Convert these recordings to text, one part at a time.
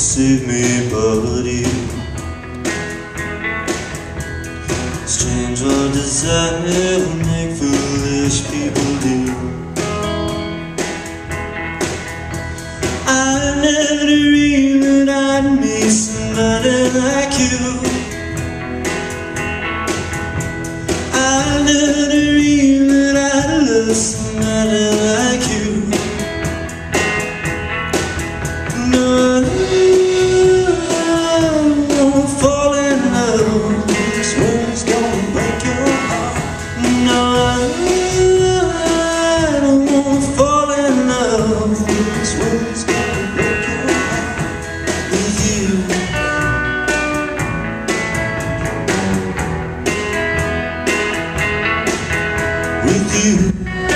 save me but you. Strange what desire will make foolish people do. I never dreamed that I'd meet somebody like you. I never dreamed that I'd love somebody like you. No, I won't fall in love. This world's gonna break your heart. No, I won't fall in love. This world's gonna break your heart with you. With you.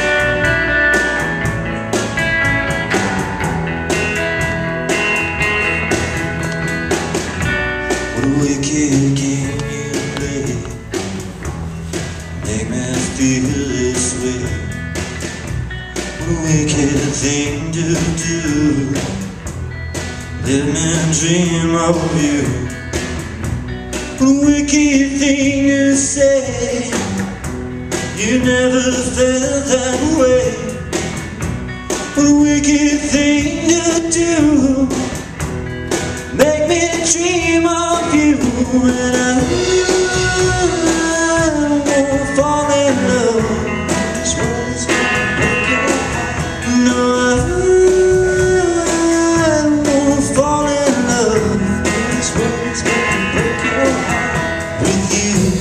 What a wicked game you play, make me feel this way. What a wicked thing to do, let me dream of you. What a wicked thing to say, you never felt that way. What a wicked thing to do, make me dream of you. And I won't fall in love. This world's gonna break your heart. No, I won't fall in love. This world's gonna break your heart with you.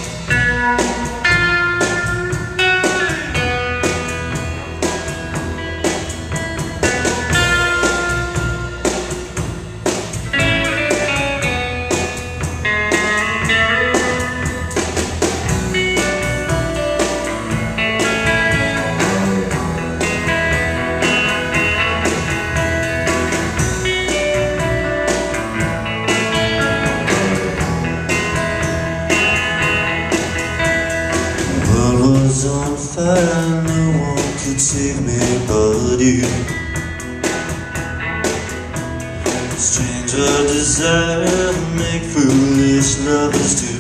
Was on fire, no one could save me but you. Stranger desire make foolish lovers do.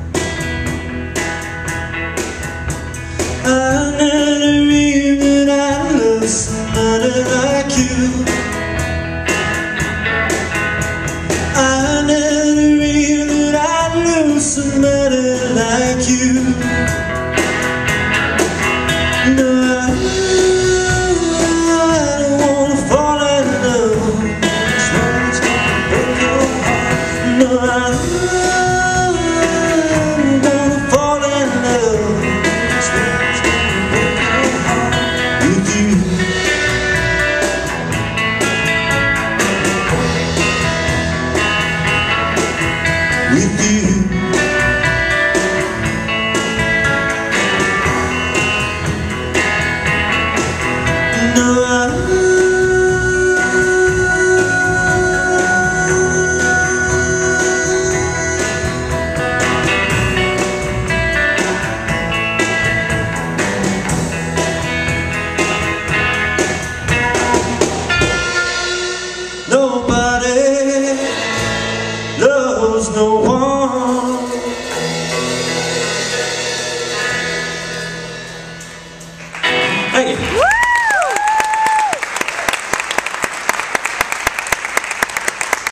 I never dreamed that I'd love somebody like you. I never dreamed that I'd lose somebody like you. No, I don't wanna fall in love. This world's gonna break your heart. No, I don't wanna fall in love. This world's gonna break your heart with you. With you. Nobody loves no one. Thank you.